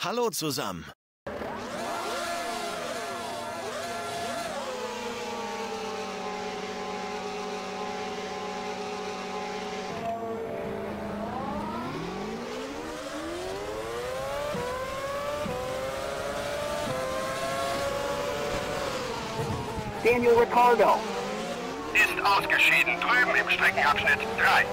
Hallo zusammen. Daniel Ricciardo ist ausgeschieden, drüben im Streckenabschnitt 3.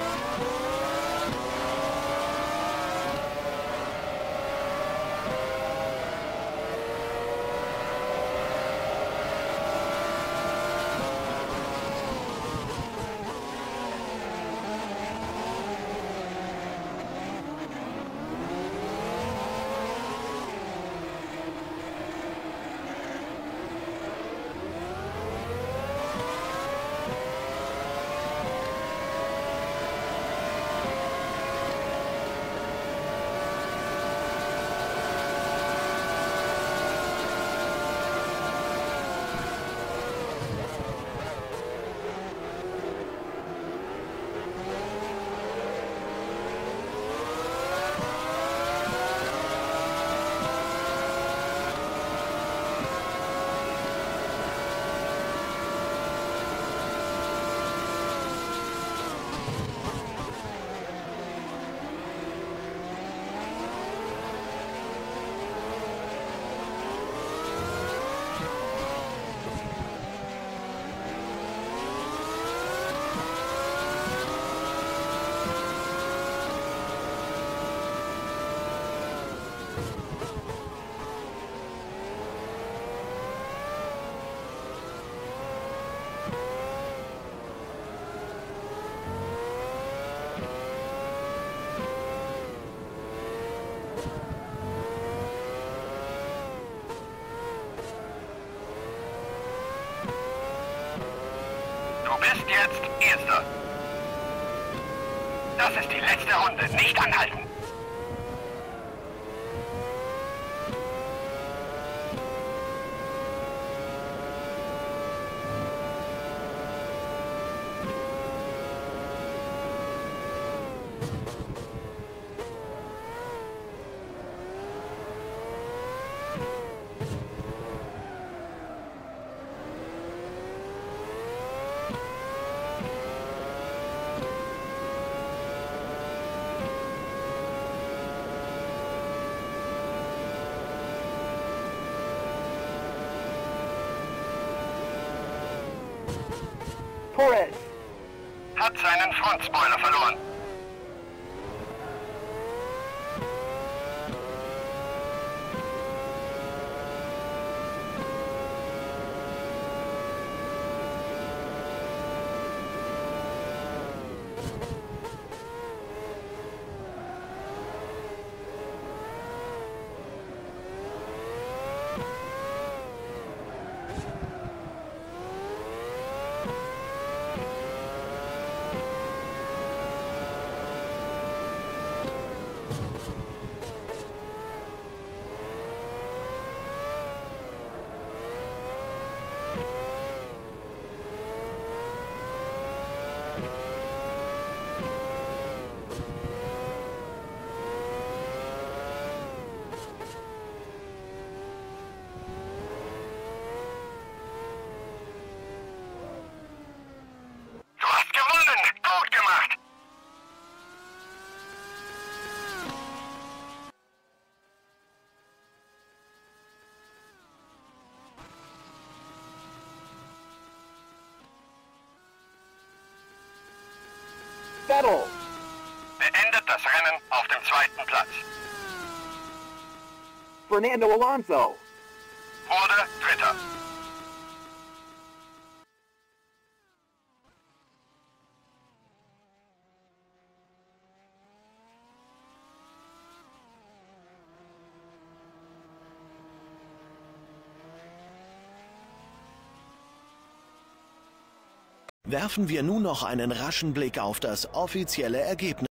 Du bist jetzt Erster. Das ist die letzte Runde. Nicht anhalten. Torres Hat seinen Frontspoiler verloren. Du hast gewonnen! Gut gemacht! Vettel Beendet das Rennen auf dem 2. Platz. Fernando Alonso Wurde 3. Werfen wir nun noch einen raschen Blick auf das offizielle Ergebnis.